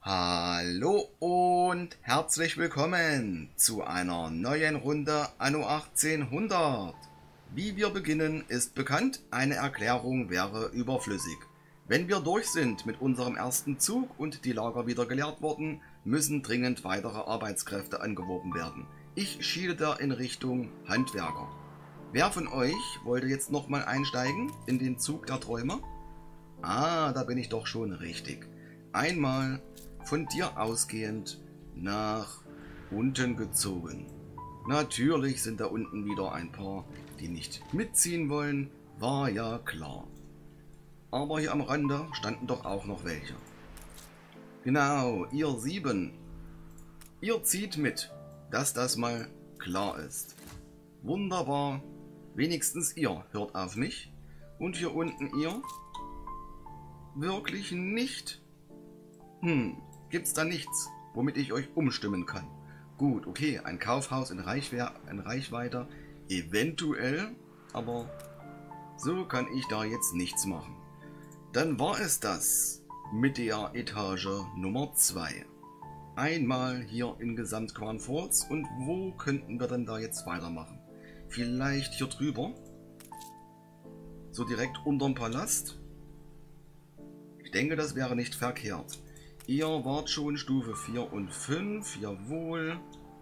Hallo und herzlich willkommen zu einer neuen Runde Anno 1800. Wie wir beginnen, ist bekannt, eine Erklärung wäre überflüssig. Wenn wir durch sind mit unserem ersten Zug und die Lager wieder geleert wurden, müssen dringend weitere Arbeitskräfte angeworben werden. Ich schiele da in Richtung Handwerker. Wer von euch wollte jetzt nochmal einsteigen in den Zug der Träume? Ah, da bin ich doch schon richtig. Einmal von dir ausgehend nach unten gezogen. Natürlich sind da unten wieder ein paar, die nicht mitziehen wollen, war ja klar. Aber hier am Rande standen doch auch noch welche. Genau, ihr 7. Ihr zieht mit, dass das mal klar ist. Wunderbar, wenigstens ihr hört auf mich. Und hier unten ihr? Wirklich nicht? Gibt's da nichts, womit ich euch umstimmen kann? Gut, okay, ein Kaufhaus in Reichweite, eventuell, aber so kann ich da jetzt nichts machen. Dann war es das mit der Etage Nummer 2. Einmal hier in Gesamtquarnforts und wo könnten wir dann da jetzt weitermachen? Vielleicht hier drüber? So direkt unterm Palast? Ich denke, das wäre nicht verkehrt. Ihr wart schon Stufe 4 und 5, jawohl.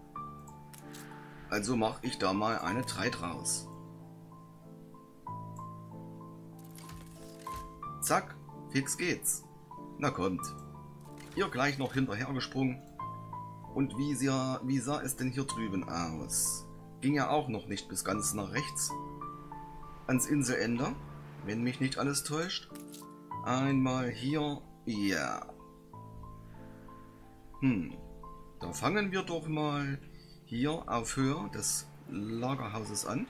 Also mache ich da mal eine 3 draus. Zack, fix geht's. Na kommt. Ihr gleich noch hinterher gesprungen. Und wie sah es denn hier drüben aus? Ging ja auch noch nicht bis ganz nach rechts. Ans Inselende, wenn mich nicht alles täuscht. Einmal hier, ja. Da fangen wir doch mal hier auf Höhe des Lagerhauses an.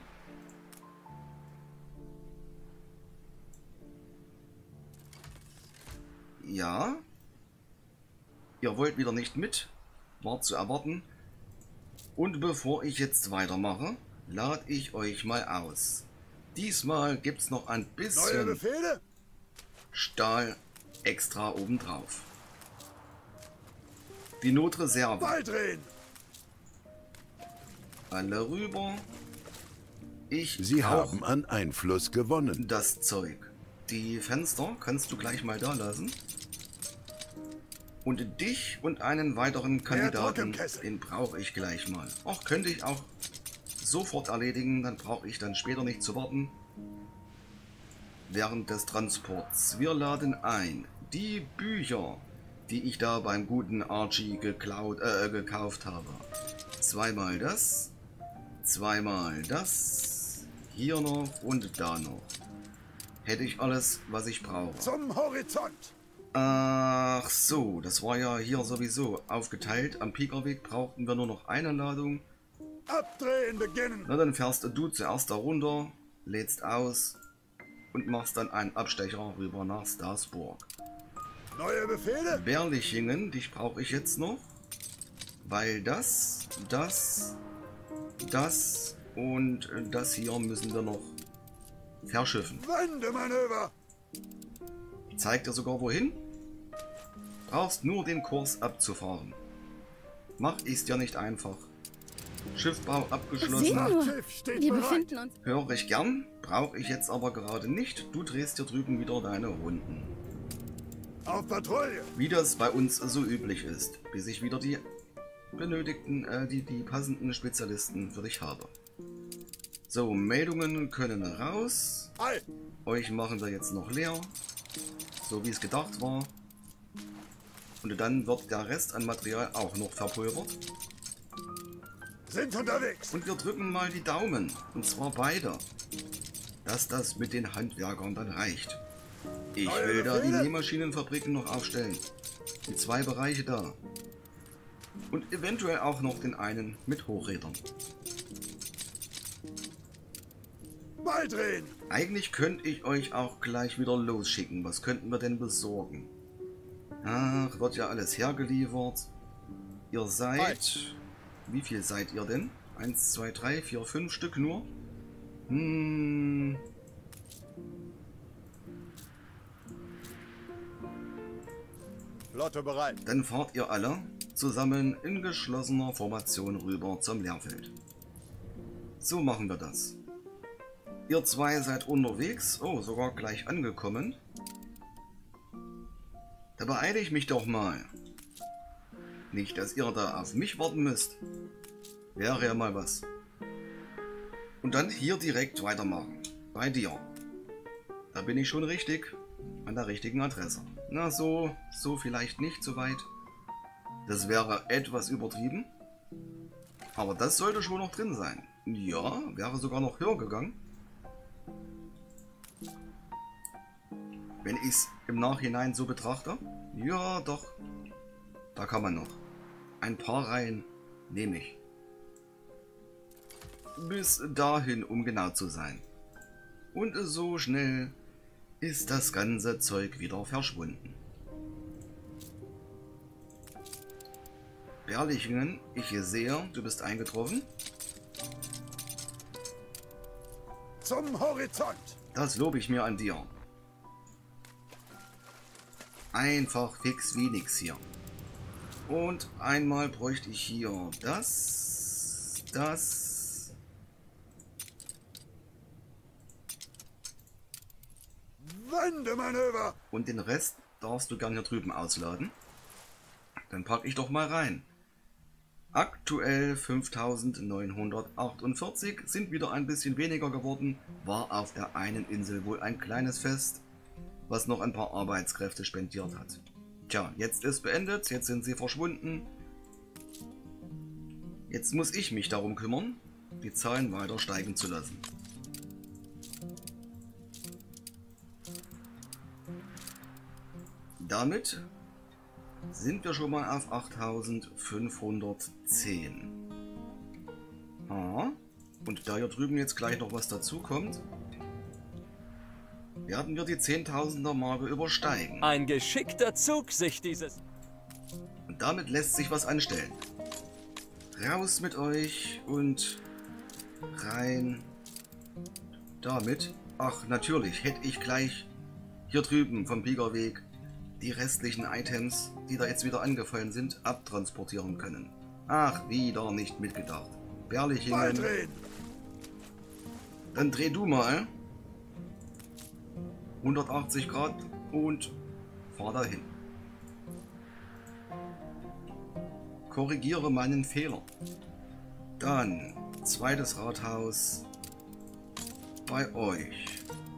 Ja. Ihr wollt wieder nicht mit. War zu erwarten. Und bevor ich jetzt weitermache, lade ich euch mal aus. Diesmal gibt es noch ein bisschen Stahl extra obendrauf. Die Notreserve. Baldrin! Alle rüber. Sie haben an Einfluss gewonnen. Das Zeug. Die Fenster kannst du gleich mal da lassen. Und dich und einen weiteren Kandidaten, den brauche ich gleich mal. Auch könnte ich auch sofort erledigen, dann brauche ich dann später nicht zu warten. Während des Transports. Wir laden ein die Bücher, die ich da beim guten Archie gekauft habe. Zweimal das, hier noch und da noch. Hätte ich alles, was ich brauche. Zum Horizont! Ach so, das war ja hier sowieso aufgeteilt. Am Pikerweg brauchten wir nur noch eine Ladung. Abdrehen beginnen! Na, dann fährst du zuerst da runter, lädst aus und machst dann einen Abstecher rüber nach Starsburg. Neue Befehle? Berlichingen, dich brauche ich jetzt noch, weil das und das hier müssen wir noch verschiffen. Wendemanöver! Ich zeig dir sogar wohin. Brauchst nur den Kurs abzufahren. Mach ich's dir nicht einfach. Schiffbau abgeschlossen. Wir befinden uns. Höre ich gern, brauche ich jetzt aber gerade nicht. Du drehst hier drüben wieder deine Runden. Auf Patrouille! Wie das bei uns so üblich ist, bis ich wieder die benötigten, die passenden Spezialisten für dich habe. So, Meldungen können raus. Ei. Euch machen wir jetzt noch leer. So wie es gedacht war. Und dann wird der Rest an Material auch noch verpulvert. Sind unterwegs! Und wir drücken mal die Daumen. Und zwar beide. Dass das mit den Handwerkern dann reicht. Ich will da die Nähmaschinenfabriken noch aufstellen. Die 2 Bereiche da. Und eventuell auch noch den einen mit Hochrädern. Baldrin! Eigentlich könnte ich euch auch gleich wieder losschicken. Was könnten wir denn besorgen? Ach, wird ja alles hergeliefert. Ihr seid... Wie viel seid ihr denn? 1, 2, 3, 4, 5 Stück nur? Flotte bereit. Dann fahrt ihr alle zusammen in geschlossener Formation rüber zum Leerfeld. So machen wir das. Ihr zwei seid unterwegs. Oh, sogar gleich angekommen. Da beeile ich mich doch mal. Nicht, dass ihr da auf mich warten müsst. Wäre ja mal was. Und dann hier direkt weitermachen. Bei dir. Da bin ich schon richtig. An der richtigen Adresse. Na, so vielleicht nicht so weit. Das wäre etwas übertrieben. Aber das sollte schon noch drin sein. Ja, wäre sogar noch höher gegangen. Wenn ich es im Nachhinein so betrachte. Ja, doch. Da kann man noch. Ein paar Reihen nehme ich. Bis dahin, um genau zu sein. Und so schnell ist das ganze Zeug wieder verschwunden. Berlichingen, ich sehe, du bist eingetroffen. Zum Horizont. Das lobe ich mir an dir. Einfach fix wie nix hier. Und einmal bräuchte ich hier das. Wendemanöver. Und den Rest darfst du gerne hier drüben ausladen. Dann packe ich doch mal rein. Aktuell 5948, sind wieder ein bisschen weniger geworden. War auf der einen Insel wohl ein kleines Fest, was noch ein paar Arbeitskräfte spendiert hat. Tja, jetzt ist beendet, jetzt sind sie verschwunden. Jetzt muss ich mich darum kümmern, die Zahlen weiter steigen zu lassen. Damit sind wir schon mal auf 8510. Und da hier drüben jetzt gleich noch was dazu kommt, werden wir die 10.000er Marke übersteigen. Ein geschickter Zug, sich dieses... Und damit lässt sich was anstellen. Raus mit euch und rein damit. Ach, natürlich hätte ich gleich hier drüben vom Biegerweg die restlichen Items, die da jetzt wieder angefallen sind, abtransportieren können. Ach, wieder nicht mitgedacht. Berlichingen. Dann dreh du mal 180 Grad und fahr dahin. Korrigiere meinen Fehler. Dann zweites Rathaus bei euch.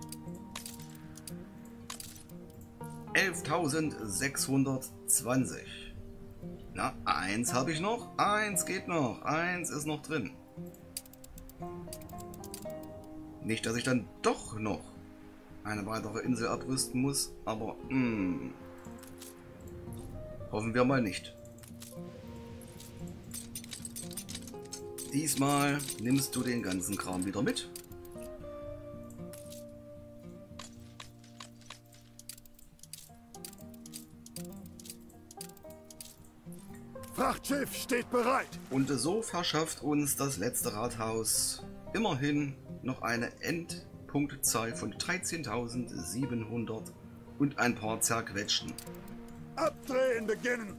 11.620. Na, eins habe ich noch. Eins geht noch. Eins ist noch drin. Nicht, dass ich dann doch noch eine weitere Insel abrüsten muss, aber hoffen wir mal nicht. Diesmal nimmst du den ganzen Kram wieder mit. Frachtschiff steht bereit. Und so verschafft uns das letzte Rathaus immerhin noch eine Endpunktzahl von 13.700 und ein paar zerquetschten. Abdrehen beginnen.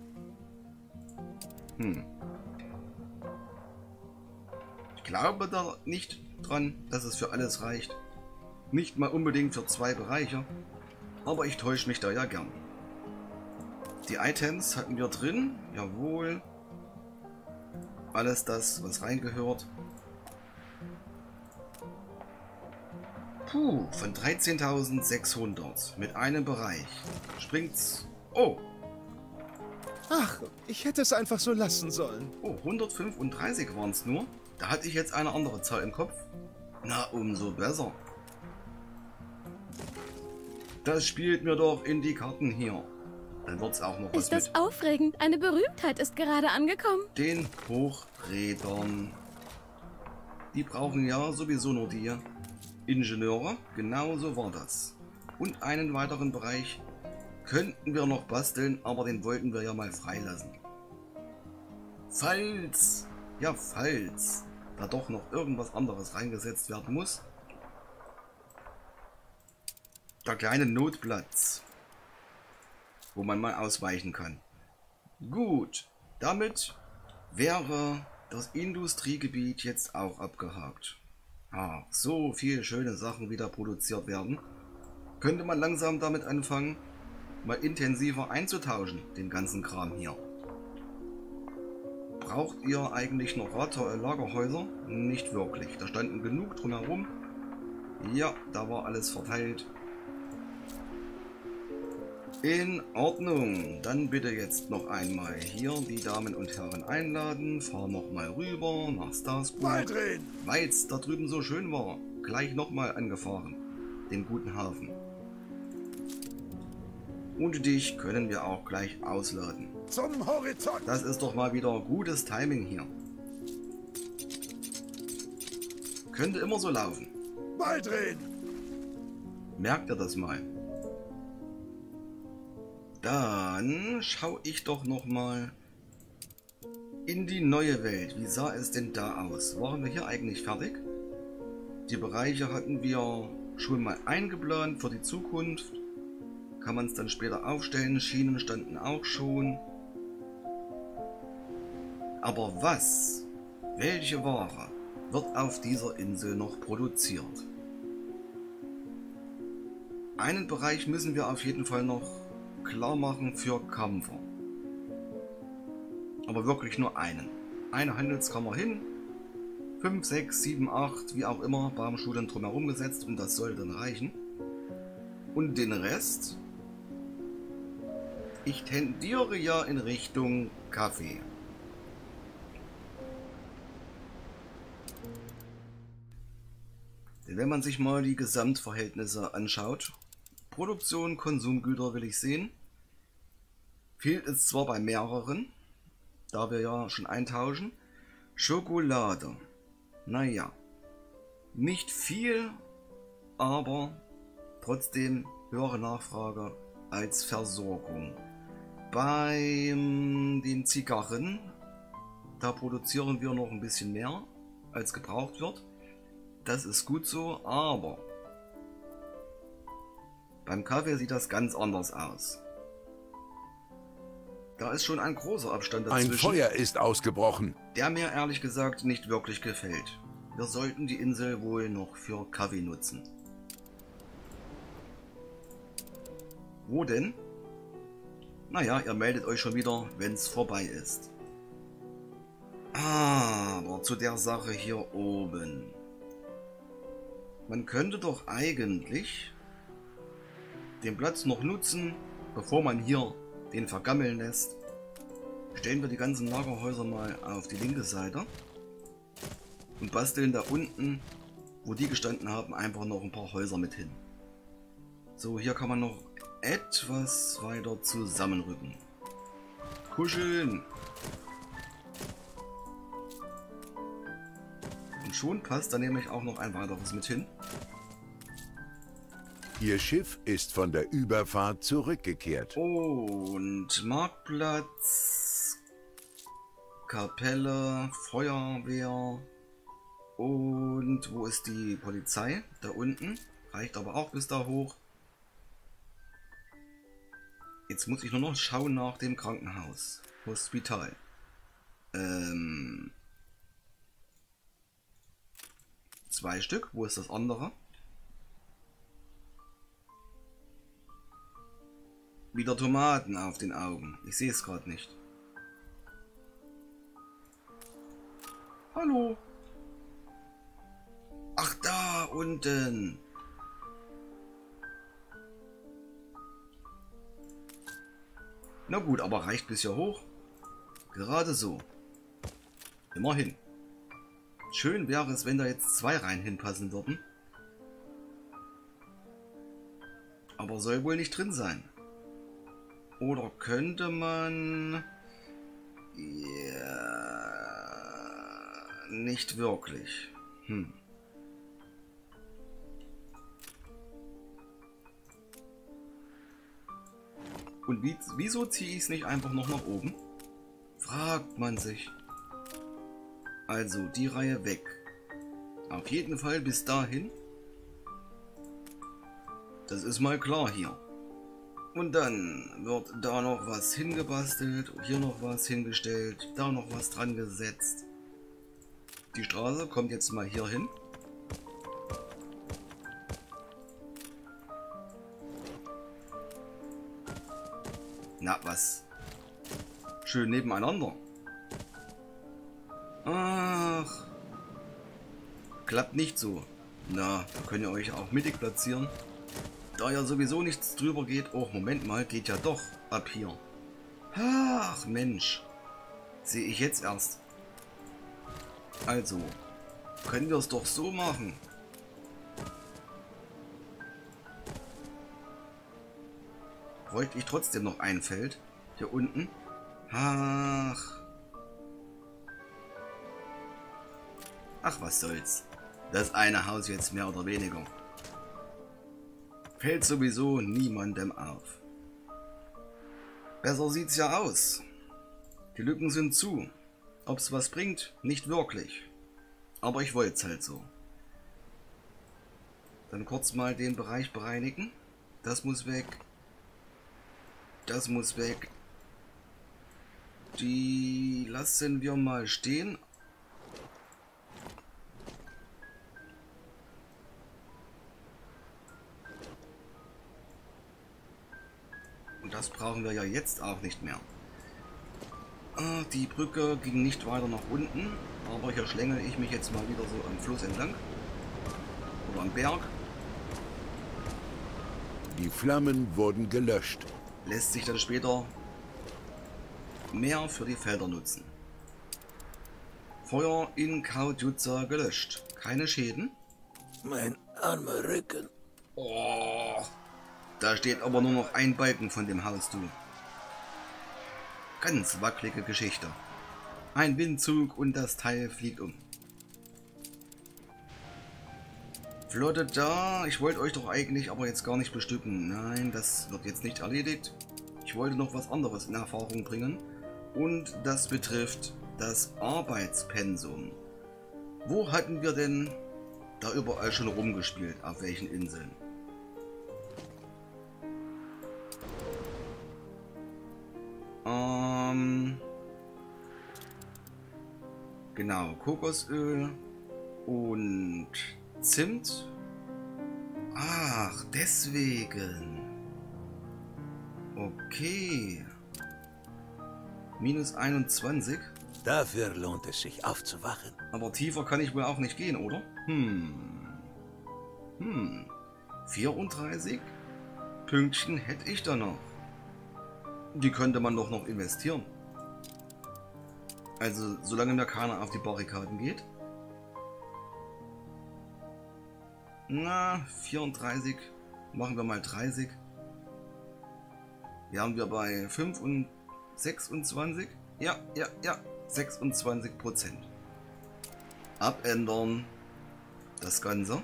Ich glaube da nicht dran, dass es für alles reicht. Nicht mal unbedingt für 2 Bereiche. Aber ich täusche mich da ja gern. Die Items hatten wir drin. Jawohl. Alles das, was reingehört. Puh, von 13.600 mit einem Bereich springt's. Oh. Ach, ich hätte es einfach so lassen sollen. Oh, 135 waren es nur. Da hatte ich jetzt eine andere Zahl im Kopf. Na, umso besser. Das spielt mir doch in die Karten hier. Dann wird's auch noch was Ist das mit aufregend? Eine Berühmtheit ist gerade angekommen. den Hochrädern. Die brauchen ja sowieso nur die Ingenieure. Genauso war das. Und einen weiteren Bereich könnten wir noch basteln, aber den wollten wir ja mal freilassen. Falls da doch noch irgendwas anderes reingesetzt werden muss. Der kleine Notplatz. wo man mal ausweichen kann. Gut, damit wäre das Industriegebiet jetzt auch abgehakt. Ah, so viele schöne Sachen wieder produziert werden. Könnte man langsam damit anfangen, mal intensiver einzutauschen, den ganzen Kram hier. Braucht ihr eigentlich noch Lagerhäuser? Nicht wirklich. Da standen genug drumherum. Ja, da war alles verteilt. In Ordnung. Dann bitte jetzt noch einmal hier die Damen und Herren einladen. Fahr noch mal rüber nach Starsburg. Weitdrehen! Weil es da drüben so schön war. Gleich nochmal angefahren. Den guten Hafen. Und dich können wir auch gleich ausladen. Zum Horizont! Das ist doch mal wieder gutes Timing hier. Könnte immer so laufen. Weitdrehen! Merkt ihr das mal? Dann schaue ich doch noch mal in die neue Welt. Wie sah es denn da aus? Waren wir hier eigentlich fertig? Die Bereiche hatten wir schon mal eingeplant für die Zukunft. Kann man es dann später aufstellen. Schienen standen auch schon. Aber was, welche Ware wird auf dieser Insel noch produziert? Einen Bereich müssen wir auf jeden Fall noch klar machen für Kampfer. Aber wirklich nur einen. Eine Handelskammer hin. 5, 6, 7, 8, wie auch immer, Baumschulen drumherum gesetzt und das soll dann reichen. Und den Rest, ich tendiere ja in Richtung Kaffee. Denn wenn man sich mal die Gesamtverhältnisse anschaut, Produktion, Konsumgüter will ich sehen, fehlt es zwar bei mehreren, da wir ja schon eintauschen. Schokolade, naja, nicht viel, aber trotzdem höhere Nachfrage als Versorgung. Bei den Zigarren, da produzieren wir noch ein bisschen mehr, als gebraucht wird. Das ist gut so, aber beim Kaffee sieht das ganz anders aus. Da ist schon ein großer Abstand dazwischen. Ein Feuer ist ausgebrochen. Der mir ehrlich gesagt nicht wirklich gefällt. Wir sollten die Insel wohl noch für Kaffee nutzen. Wo denn? Naja, ihr meldet euch schon wieder, wenn es vorbei ist. Aber zu der Sache hier oben. Man könnte doch eigentlich den Platz noch nutzen, bevor man hier den vergammeln lässt. Stellen wir die ganzen Lagerhäuser mal auf die linke Seite und basteln da unten, wo die gestanden haben, einfach noch ein paar Häuser mit hin. So, hier kann man noch etwas weiter zusammenrücken. Kuscheln. Und schon passt da nämlich auch noch ein weiteres mit hin. Ihr Schiff ist von der Überfahrt zurückgekehrt. Und Marktplatz, Kapelle, Feuerwehr und wo ist die Polizei? Da unten, reicht aber auch bis da hoch. Jetzt muss ich nur noch schauen nach dem Krankenhaus, Hospital. 2 Stück, wo ist das andere? Wieder Tomaten auf den Augen. Ich sehe es gerade nicht. Hallo. Ach, da unten. Na gut, aber reicht bis hier hoch? Gerade so. Immerhin. Schön wäre es, wenn da jetzt 2 rein hinpassen würden. Aber soll wohl nicht drin sein. Oder könnte man... Ja... Nicht wirklich. Und wieso ziehe ich es nicht einfach noch nach oben? Fragt man sich. Also die Reihe weg. Auf jeden Fall bis dahin. Das ist mal klar hier. Und dann wird da noch was hingebastelt, hier noch was hingestellt, da noch was dran gesetzt. Die Straße kommt jetzt mal hier hin. Na, was? Schön nebeneinander. Ach. Klappt nicht so. Na, da könnt ihr euch auch mittig platzieren. Da ja sowieso nichts drüber geht. Oh, Moment mal, geht ja doch ab hier. Ach, Mensch. Sehe ich jetzt erst. Also, können wir es doch so machen. Bräuchte ich trotzdem noch ein Feld. Hier unten. Ach. Ach, was soll's. Das eine Haus jetzt mehr oder weniger. Fällt sowieso niemandem auf. Besser sieht's ja aus. Die Lücken sind zu. Ob's was bringt? Nicht wirklich. Aber ich wollte es halt so. Dann kurz mal den Bereich bereinigen. Das muss weg. Das muss weg. Die lassen wir mal stehen. Und das brauchen wir ja jetzt auch nicht mehr. Die Brücke ging nicht weiter nach unten, aber hier schlängel ich mich jetzt mal wieder so am Fluss entlang. Oder am Berg. Die Flammen wurden gelöscht. Lässt sich dann später mehr für die Felder nutzen. Feuer in Kaudjutza gelöscht. Keine Schäden. Mein armer Rücken. Oh, da steht aber nur noch ein Balken von dem Haus, du. Ganz wackelige Geschichte. Ein Windzug und das Teil fliegt um. Flotte da. Ich wollte euch doch eigentlich aber jetzt gar nicht bestücken. Nein, das wird jetzt nicht erledigt. Ich wollte noch was anderes in Erfahrung bringen. Und das betrifft das Arbeitspensum. Wo hatten wir denn da überall schon rumgespielt? Auf welchen Inseln? Genau, Kokosöl und Zimt. Ach, deswegen. Okay. Minus 21. Dafür lohnt es sich aufzuwachen. Aber tiefer kann ich wohl auch nicht gehen, oder? 34 Pünktchen hätte ich da noch. Die könnte man doch noch investieren. Also, solange mir keiner auf die Barrikaden geht. Na, 34. Machen wir mal 30. Hier haben wir bei 5 und 26. Ja, 26%. Abändern. Das Ganze.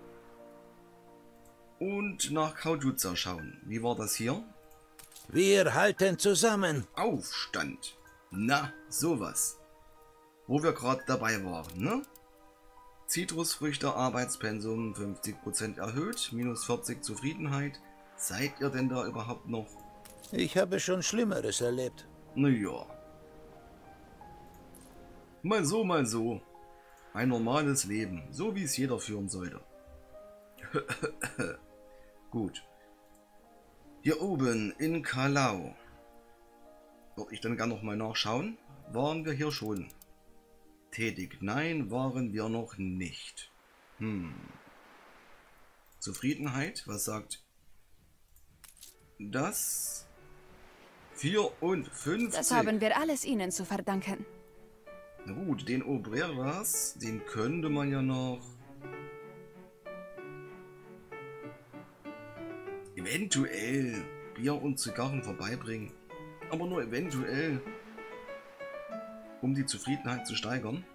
Und nach Kaudjutza schauen. Wie war das hier? Wir halten zusammen. Aufstand. Na, sowas. Wo wir gerade dabei waren, ne? Zitrusfrüchte, Arbeitspensum 50% erhöht, minus 40 Zufriedenheit. Seid ihr denn da überhaupt noch? Ich habe schon Schlimmeres erlebt. Naja. Mal so, mal so. Ein normales Leben, so wie es jeder führen sollte. Gut. Hier oben in Kalau. Würde ich dann gerne noch mal nachschauen. Waren wir hier schon tätig? Nein, waren wir noch nicht. Zufriedenheit, was sagt das? 54. Das haben wir alles Ihnen zu verdanken. Na gut, den Obreras, den könnte man ja noch eventuell Bier und Zigarren vorbeibringen. Aber nur eventuell, um die Zufriedenheit zu steigern.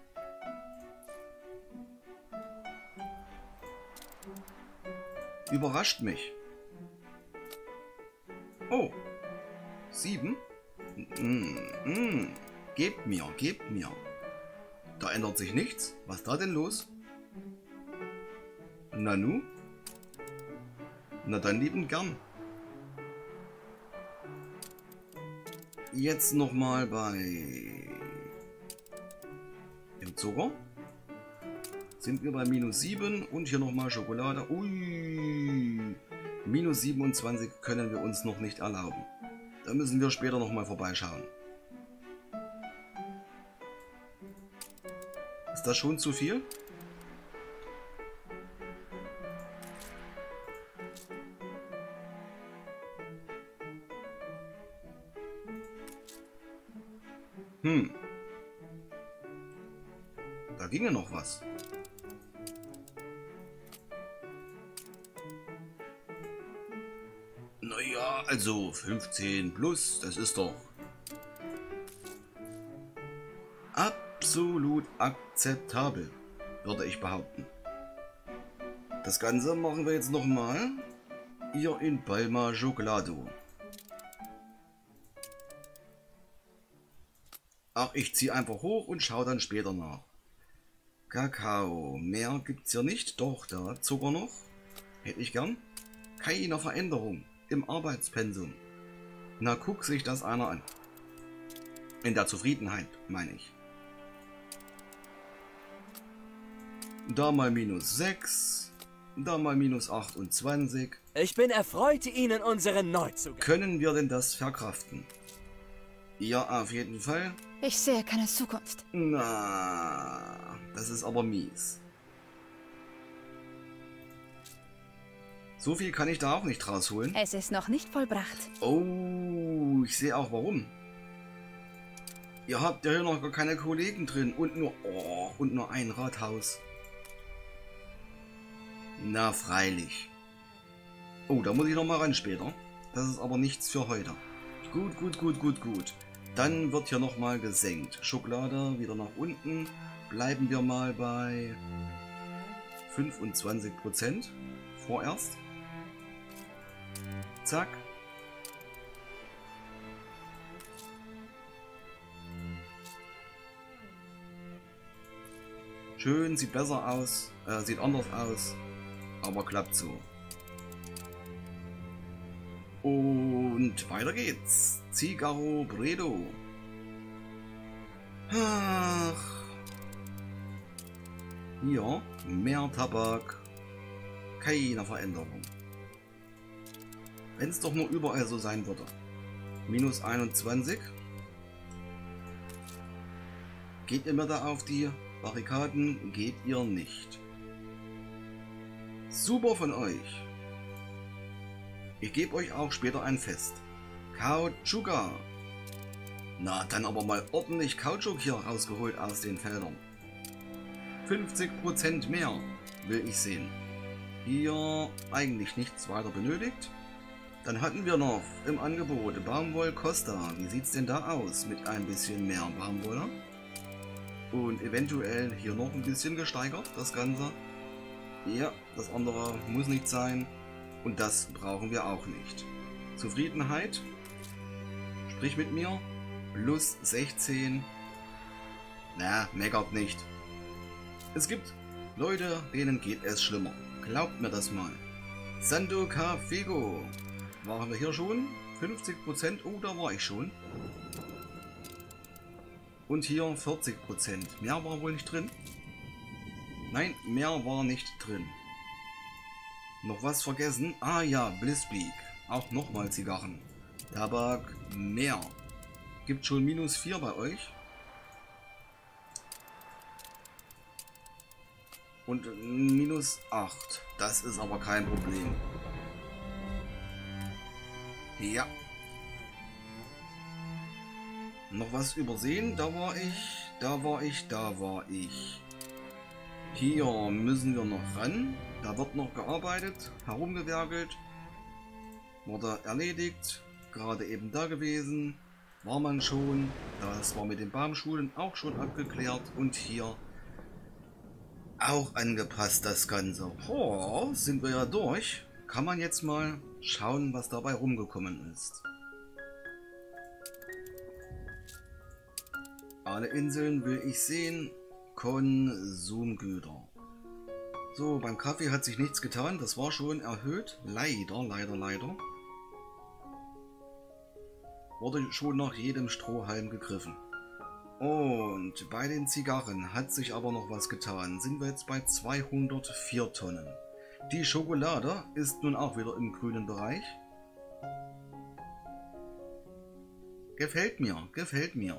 Überrascht mich. Oh, 7? Gebt mir, gebt mir. Da ändert sich nichts. Was ist da denn los? Nanu? Na dann lieben gern. jetzt nochmal bei dem Zucker. Sind wir bei -7 und hier nochmal Schokolade. Ui, -27 können wir uns noch nicht erlauben. Da müssen wir später nochmal vorbeischauen. Ist das schon zu viel? Da ginge noch was. Naja, also 15 plus, das ist doch absolut akzeptabel, würde ich behaupten. Das Ganze machen wir jetzt nochmal hier in Palma Chocolado. Ach, ich ziehe einfach hoch und schaue dann später nach. Kakao, mehr gibt's hier nicht, doch da Zucker noch. Hätte ich gern. Keine Veränderung im Arbeitspensum. Na, guck sich das einer an. In der Zufriedenheit, meine ich. Da mal -6, da mal -28. Ich bin erfreut, Ihnen unseren Neuzugang. Können wir denn das verkraften? Ja, auf jeden Fall. Ich sehe keine Zukunft. Na, das ist aber mies. So viel kann ich da auch nicht rausholen. Es ist noch nicht vollbracht. Oh, ich sehe auch warum. Ihr habt ja hier noch gar keine Kollegen drin und nur ein Rathaus. Na, freilich. Oh, da muss ich noch mal ran später. Das ist aber nichts für heute. Gut. Dann wird hier noch mal gesenkt. Schokolade wieder nach unten. Bleiben wir mal bei 25% vorerst. Zack. Schön, sieht besser aus, sieht anders aus, aber klappt so. Und weiter geht's. Cigaro Bredo. Ach. Hier, mehr Tabak. Keine Veränderung. Wenn es doch nur überall so sein würde. -21. Geht ihr mir da auf die Barrikaden? Geht ihr nicht. Super von euch. Ich gebe euch auch später ein Fest. Kautschuk. Na, dann aber mal ordentlich Kautschuk hier rausgeholt aus den Feldern. 50% mehr will ich sehen. Hier eigentlich nichts weiter benötigt. Dann hatten wir noch im Angebot Baumwoll Costa. Wie sieht's denn da aus mit ein bisschen mehr Baumwolle? Und eventuell hier noch ein bisschen gesteigert, das Ganze. Ja, das andere muss nicht sein. Und das brauchen wir auch nicht. Zufriedenheit. Sprich mit mir. +16. Na, meckert nicht. Es gibt Leute, denen geht es schlimmer. Glaubt mir das mal. Sandoka Figo. Waren wir hier schon? 50%. Oh, da war ich schon. Und hier 40%. Mehr war wohl nicht drin. Nein, mehr war nicht drin. Noch was vergessen? Ah ja, Blissbeak. Auch nochmal Zigarren. Tabak mehr. Gibt schon -4 bei euch. Und -8. Das ist aber kein Problem. Ja. Noch was übersehen? Da war ich. Hier müssen wir noch ran. Da wird noch gearbeitet, herumgewerkelt. Wurde erledigt. Gerade eben da gewesen. War man schon. Das war mit den Baumschulen auch schon abgeklärt. Und hier auch angepasst das Ganze. Oh, sind wir ja durch. Kann man jetzt mal schauen, was dabei rumgekommen ist. Alle Inseln will ich sehen. Konsumgüter. So, beim Kaffee hat sich nichts getan. Das war schon erhöht. Leider. wurde schon nach jedem Strohhalm gegriffen. Und bei den Zigarren hat sich aber noch was getan. Sind wir jetzt bei 204 Tonnen. Die Schokolade ist nun auch wieder im grünen Bereich. Gefällt mir, gefällt mir.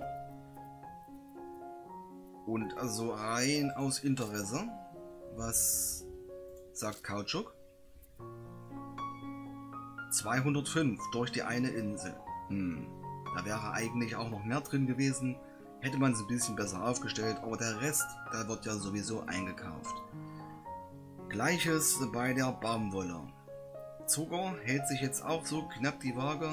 Und also rein aus Interesse, was sagt Kautschuk? 205 durch die eine Insel. Da wäre eigentlich auch noch mehr drin gewesen. Hätte man es ein bisschen besser aufgestellt, aber der Rest, da wird ja sowieso eingekauft. Gleiches bei der Baumwolle. Zucker hält sich jetzt auch so knapp die Waage.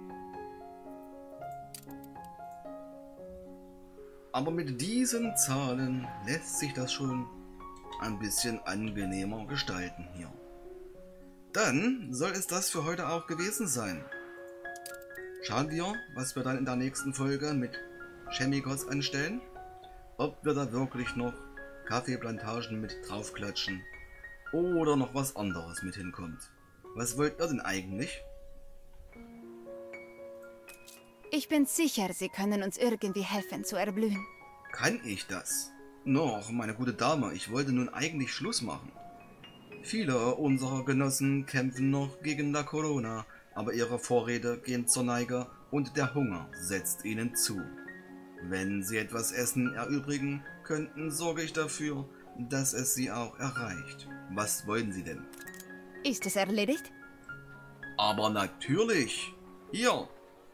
Aber mit diesen Zahlen lässt sich das schon ein bisschen angenehmer gestalten hier. Dann soll es das für heute auch gewesen sein. Schauen wir, was wir dann in der nächsten Folge mit Chemikos anstellen. Ob wir da wirklich noch Kaffeeplantagen mit draufklatschen oder noch was anderes mit hinkommt. Was wollt ihr denn eigentlich? Ich bin sicher, Sie können uns irgendwie helfen zu erblühen. Kann ich das? Noch, meine gute Dame, ich wollte nun eigentlich Schluss machen. Viele unserer Genossen kämpfen noch gegen la Corona, aber ihre Vorräte gehen zur Neige und der Hunger setzt ihnen zu. Wenn sie etwas Essen erübrigen könnten, sorge ich dafür, dass es sie auch erreicht. Was wollen Sie denn? Ist es erledigt? Aber natürlich! Hier!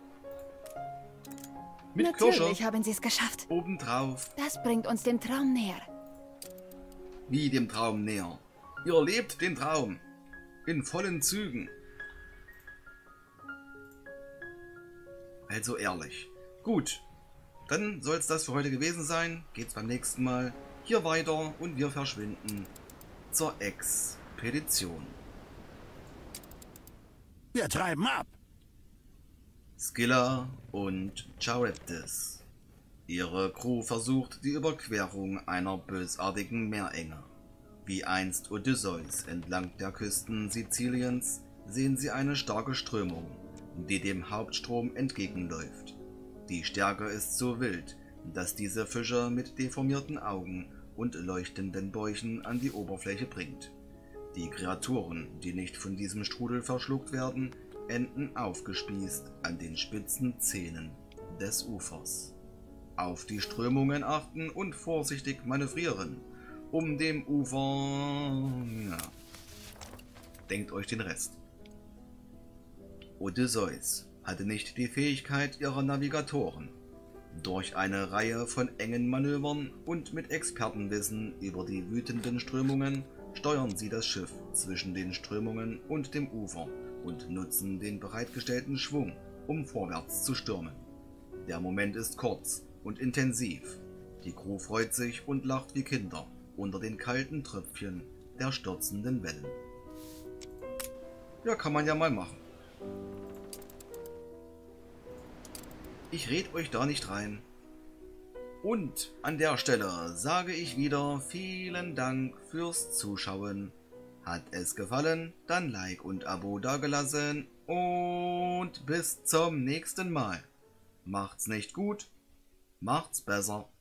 Mit Natürlich Kirsche haben Sie es geschafft. obendrauf. Das bringt uns dem Traum näher. Wie dem Traum näher. Ihr lebt den Traum. In vollen Zügen. Also ehrlich. Gut. Dann soll es das für heute gewesen sein. Geht's beim nächsten Mal hier weiter und wir verschwinden zur Expedition. Wir treiben ab. Scylla und Charybdis. Ihre Crew versucht die Überquerung einer bösartigen Meerenge. Wie einst Odysseus entlang der Küsten Siziliens sehen sie eine starke Strömung, die dem Hauptstrom entgegenläuft. Die Stärke ist so wild, dass diese Fische mit deformierten Augen und leuchtenden Bäuchen an die Oberfläche bringt. Die Kreaturen, die nicht von diesem Strudel verschluckt werden, enden aufgespießt an den spitzen Zähnen des Ufers. Auf die Strömungen achten und vorsichtig manövrieren, um dem Ufer... Ja. Denkt euch den Rest. Odysseus hatte nicht die Fähigkeit ihrer Navigatoren. Durch eine Reihe von engen Manövern und mit Expertenwissen über die wütenden Strömungen steuern sie das Schiff zwischen den Strömungen und dem Ufer und nutzen den bereitgestellten Schwung, um vorwärts zu stürmen. Der Moment ist kurz und intensiv. Die Crew freut sich und lacht wie Kinder unter den kalten Tröpfchen der stürzenden Wellen. Ja, kann man ja mal machen. Ich red euch da nicht rein. Und an der Stelle sage ich wieder vielen Dank fürs Zuschauen. Hat es gefallen, dann Like und Abo dagelassen und bis zum nächsten Mal. Macht's nicht gut, macht's besser.